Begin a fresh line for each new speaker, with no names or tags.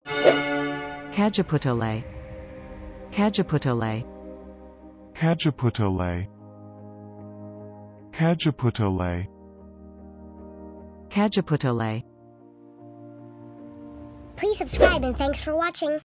Cajeputole. Cajeputole.
Cajeputole. Cajeputole.
Cajeputole.
Please subscribe and thanks for watching.